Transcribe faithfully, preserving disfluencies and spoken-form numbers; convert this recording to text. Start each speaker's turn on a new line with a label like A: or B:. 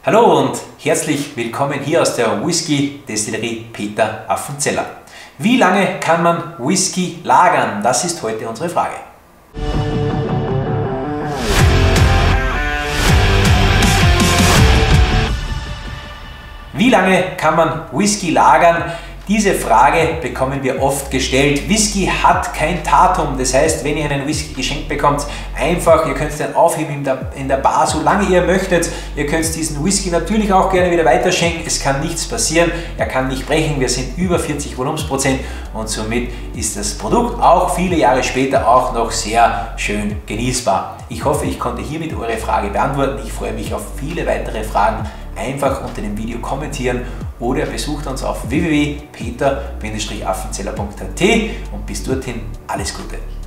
A: Hallo und herzlich willkommen hier aus der Whisky-Destillerie Peter Apfenzeller. Wie lange kann man Whisky lagern? Das ist heute unsere Frage. Wie lange kann man Whisky lagern? Diese Frage bekommen wir oft gestellt. Whisky hat kein Datum, das heißt, wenn ihr einen Whisky geschenkt bekommt, einfach, ihr könnt den aufheben in der, in der Bar, solange ihr möchtet. Ihr könnt diesen Whisky natürlich auch gerne wieder weiterschenken, es kann nichts passieren, er kann nicht brechen, wir sind über vierzig Volumensprozent und somit ist das Produkt auch viele Jahre später auch noch sehr schön genießbar. Ich hoffe, ich konnte hiermit eure Frage beantworten. Ich freue mich auf viele weitere Fragen. Einfach unter dem Video kommentieren oder besucht uns auf w w w punkt peter Bindestrich affenzeller punkt a t und bis dorthin alles Gute.